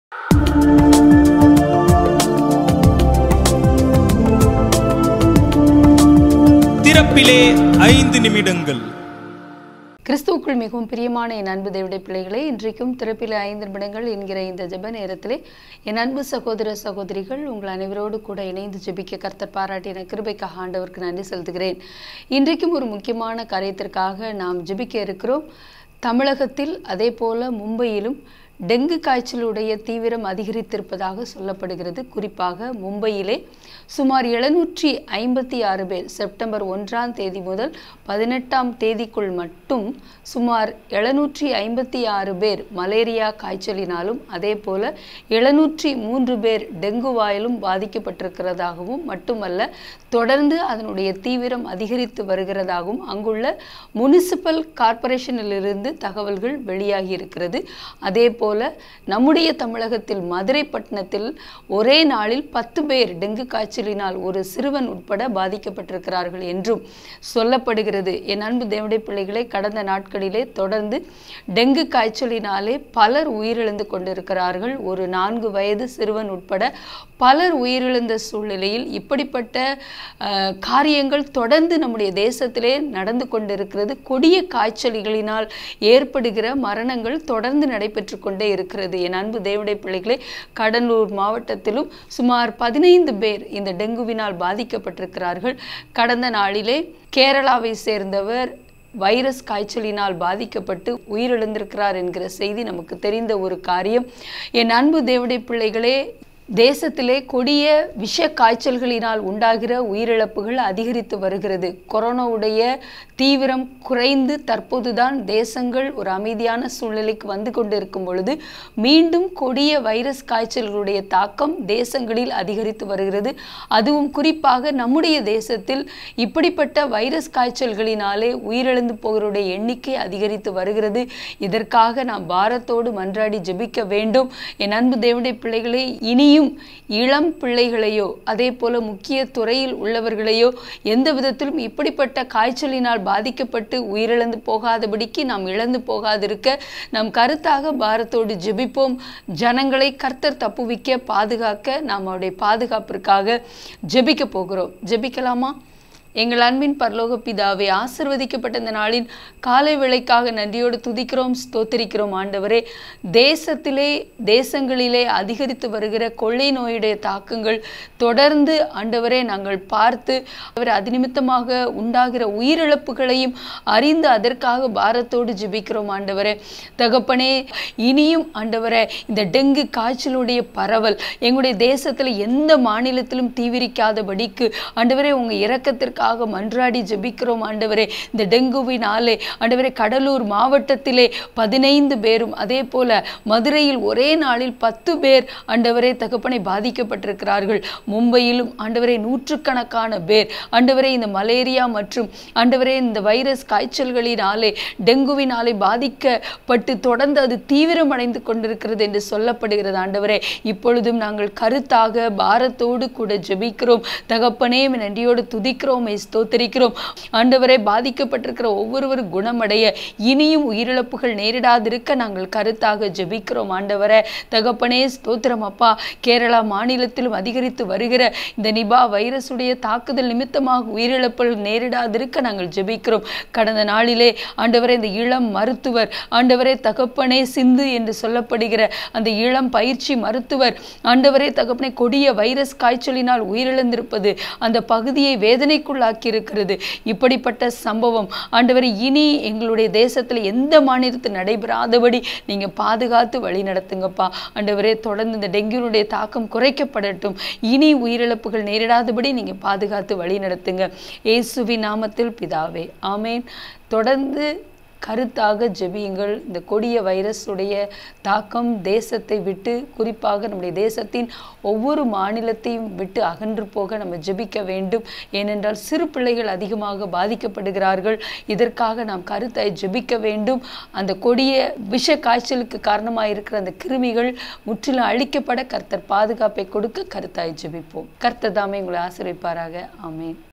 திறப்பிலே 5 நிமிடங்கள். கிறிஸ்துவுக்குள் மிகவும் பிரியமான என் அன்பு தேவனுடைய பிள்ளைகளே, இன்றைக்கும் திறப்பிலே 5 நிமிடங்கள் என்கிற இந்த ஜெப நேரத்திலே என் அன்பு சகோதர சகோதரிகள் உங்கள் அனைவரோடு கூட இணைந்து ஜெபிக்க கர்த்தர் பாராட்டின கிருபைக்காக ஆண்டவருக்கு நன்றி செலுத்துகிறேன். இன்றைக்கும் ஒரு முக்கியமான காரியத்திற்காக நாம் ஜெபிக்க இருக்கிறோம். தமிழகத்தில் அதே போல மும்பையிலும் டெங்கு காய்ச்சலுடைய தீவிரம் அதிகரித்திருப்பதாக சொல்லப்படுகிறது. குறிப்பாக மும்பையிலே சுமார் 756 பேர் செப்டம்பர் 1ஆம் தேதி முதல் 18ஆம் தேதிக்குள் மட்டும் சுமார் 756 பேர் மலேரியா காய்ச்சலினாலும் அதே போல 703 பேர் டெங்குவாயிலும் பாதிக்கப்பட்டிருக்கிறதாகவும் மட்டுமல்ல, தொடர்ந்து அதனுடைய தீவிரம் அதிகரித்து வருகிறதாகவும் அங்குள்ள முனிசிபல் கார்ப்பரேஷனிலிருந்து தகவல்கள் வெளியாகி இருக்கிறது. அதே போல நம்முடைய தமிழகத்தில் மதுரை பட்டணத்தில் ஒரே நாளில் 10 பேர் டெங்கு காய்ச்சலினால் ஒரு சிறுவன் உட்பட பாதிக்கப்பட்டிருக்கிறார்கள் என்றும் சொல்லப்படுகிறது. என் அன்பு தேவனுடைய பிள்ளைகளை, கடந்த நாட்களிலே தொடர்ந்து டெங்கு காய்ச்சலினாலே பலர் உயிரிழந்து கொண்டிருக்கிறார்கள். ஒரு 4 வயது சிறுவன் உட்பட பலர் உயிரிழந்த சூழ்நிலையில் இப்படிப்பட்ட காரியங்கள் தொடர்ந்து நம்முடைய தேசத்திலே நடந்து கொண்டிருக்கிறது. கொடிய காய்ச்சல்களினால் ஏற்படுகிற மரணங்கள் தொடர்ந்து நடைபெற்று கொண்டே இருக்கிறது. என் அன்பு தேவனுடைய பிள்ளைகளே, கடலூர் மாவட்டத்திலும் சுமார் 15 பேர் இந்த டெங்குவினால் பாதிக்கப்பட்டிருக்கிறார்கள். கடந்த நாளிலே கேரளாவை சேர்ந்தவர் வைரஸ் காய்ச்சலினால் பாதிக்கப்பட்டு உயிரிழந்திருக்கிறார் என்கிற செய்தி நமக்கு தெரிந்த ஒரு காரியம். என் அன்பு தேவனுடைய பிள்ளைகளே, தேசத்திலே கொடிய விஷ காய்ச்சல்களினால் உண்டாகிற உயிரிழப்புகள் அதிகரித்து வருகிறது. கொரோனாவுடைய தீவிரம் குறைந்து தற்போதுதான் தேசங்கள் ஒரு அமைதியான சூழ்நிலைக்கு வந்து கொண்டிருக்கும் பொழுது மீண்டும் கொடிய வைரஸ் காய்ச்சல்களுடைய தாக்கம் தேசங்களில் அதிகரித்து வருகிறது. அதுவும் குறிப்பாக நம்முடைய தேசத்தில் இப்படிப்பட்ட வைரஸ் காய்ச்சல்களினாலே உயிரிழந்து போகிறவருடைய எண்ணிக்கை அதிகரித்து வருகிறது. இதற்காக நாம் பாரத்தோடு மன்றாடி ஜெபிக்க வேண்டும். என் அன்பு தேவனுடைய பிள்ளைகளை, இனியும் இளம் பிள்ளைகளையோ அதே போல முக்கிய துறையில் உள்ளவர்களையோ எந்த விதத்திலும் இப்படிப்பட்ட காய்ச்சலினால் பாதிக்கப்பட்டு உயிரிழந்து போகாதபடிக்கு நாம் இழந்து போகாதிருக்க நாம் கருத்தாக பாரத்தோடு ஜெபிப்போம். ஜனங்களை கர்த்தர் தப்புவிக்க பாதுகாக்க நாம் அவருடைய பாதுகாப்பிற்காக ஜெபிக்க போகிறோம். ஜெபிக்கலாமா? எங்கள் அன்பின் பரலோக பிதாவே, ஆசீர்வதிக்கப்பட்ட இந்த நாளின் காலை வேளைக்காக நன்றியோடு துதிக்கிறோம், ஸ்தோத்திரிக்கிறோம். ஆண்டவரே, தேசங்களிலே அதிகரித்து வருகிற கொள்ளை நோயுடைய தாக்கங்கள் தொடர்ந்து ஆண்டவரே நாங்கள் பார்த்து அது நிமித்தமாக உண்டாகிற உயிரிழப்புகளையும் அறிந்து அதற்காக பாரத்தோடு ஜெபிக்கிறோம். ஆண்டவரே தகப்பனே, இனியும் ஆண்டவரே இந்த டெங்கு காய்ச்சலுடைய பரவல் எங்களுடைய தேசத்தில் எந்த மாநிலத்திலும் தீவிரிக்காதபடிக்கு ஆண்டவரே உங்க இரக்கத்திற்கு மன்றாடி ஜெபிக்கிறோம். ஆண்டவரே, இந்த டெங்குவினாலே ஆண்டவரே கடலூர் மாவட்டத்திலே 15 பேரும் அதே போல மதுரையில் ஒரே நாளில் 10 பேர் ஆண்டவரே தகப்பனை பாதிக்கப்பட்டிருக்கிறார்கள். மும்பையிலும் ஆண்டவரே நூற்றுக்கணக்கான பேர் ஆண்டவரே இந்த மலேரியா மற்றும் ஆண்டவரே இந்த வைரஸ் காய்ச்சல்களினாலே டெங்குவினாலே பாதிக்கப்பட்டு தொடர்ந்து அது தீவிரமடைந்து கொண்டிருக்கிறது என்று சொல்லப்படுகிறது. ஆண்டவரே, இப்பொழுதும் நாங்கள் கருத்தாக பாரத்தோடு கூட ஜெபிக்கிறோம். தகப்பனே, நன்றியோடு துதிக்கிறோம், ஸ்தோத்திரிக்கிறோம். ஆண்டவரே, பாதிக்கப்பட்டிருக்கிற ஒவ்வொருவரும் குணமடைய இனியும் உயிரிழப்புகள் நேரிடாதிருக்க நாங்கள் கருத்தாக ஜெபிக்கிறோம். ஆண்டவரே தகப்பனே, ஸ்தோத்திரம் அப்பா. கேரளா மாநிலத்திலும் அதிகரித்து வருகிற இந்த நிபா வைரசுடைய தாக்குதல் நிமித்தமாக உயிரிழப்புகள் நேரிடாதிருக்க நாங்கள் ஜெபிக்கிறோம். கடந்த நாளிலே ஆண்டவரே இந்த இளம் மருத்துவர் ஆண்டவரே தகப்பனே சிந்து என்று சொல்லப்படுகிற அந்த இளம் பயிற்சி மருத்துவர் ஆண்டவரே தகப்பனே கொடிய வைரஸ் காய்ச்சலினால் உயிரிழந்திருப்பது அந்த பகுதியை வேதனைக்குள்ளாக்கி இருக்கிறது. இப்படிப்பட்ட சம்பவம் ஆண்டவரே இனி எங்களுடைய தேசத்தில் எந்த மாநிலத்தில் நடைபெறாதபடி நீங்க பாதுகாத்து வழி நடத்துங்கப்பா. ஆண்டவரே, தொடர்ந்து இந்த டெங்குனுடைய தாக்கம் குறைக்கப்படட்டும். இனி உயிரிழப்புகள் நேரிடாதபடி நீங்க பாதுகாத்து வழி நடத்துங்க. இயேசுவின் நாமத்தில் பிதாவே, ஆமேன். தொடர்ந்து கருத்தாக ஜெபியுங்கள். இந்த கொடிய வைரஸுடைய தாக்கம் தேசத்தை விட்டு, குறிப்பாக நம்முடைய தேசத்தின் ஒவ்வொரு மாநிலத்தையும் விட்டு அகன்று போக நம்ம ஜெபிக்க வேண்டும். ஏனென்றால் சிறு பிள்ளைகள் அதிகமாக பாதிக்கப்படுகிறார்கள். இதற்காக நாம் கருத்தாய் ஜெபிக்க வேண்டும். அந்த கொடிய விஷ காய்ச்சலுக்கு காரணமாக இருக்கிற அந்த கிருமிகள் முற்றிலும் அழிக்கப்பட கர்த்தர் பாதுகாப்பை கொடுக்க கருத்தாய் ஜெபிப்போம். கர்த்தர் தாமே உங்களை ஆசீர்வதிப்பாராக. ஆமென்.